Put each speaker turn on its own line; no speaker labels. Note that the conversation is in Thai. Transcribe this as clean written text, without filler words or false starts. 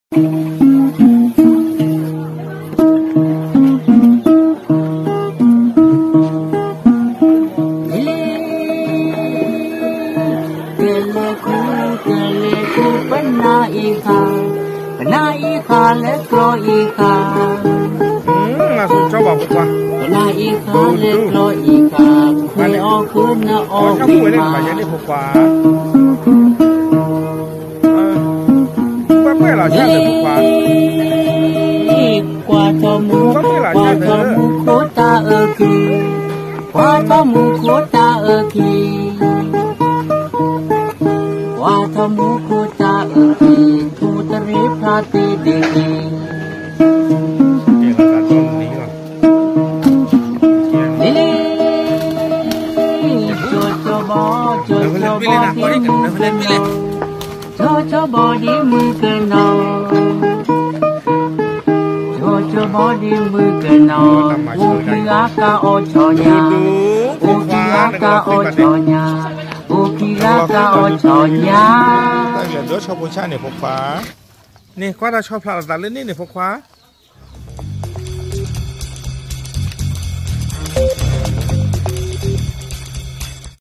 และกรออีกา
มาสุดชอบบอกว่า
นาอีกาและกรออีกาไม่ออกคืนนะออก
ปีมาไปยันได้พกว่าเมื่อเราชาติพกว่
ากว่าทอมูกว่าทอมูโคตากีกว่าทอมูโคตากีกว่าทอมูโคตากีทูตรีพระตีดีbodyมือกันนอบอดี้มือกันนอโอคิรากาโอชอญาโอคิรากาโอชอญาโอคิรากาโอชอญา
แต่เดี๋ยวชอบบูชาเนี่ยพกฟ้านี่ก็เราชอบพระตัดเล่นนี่เนี่ยพกฟ้า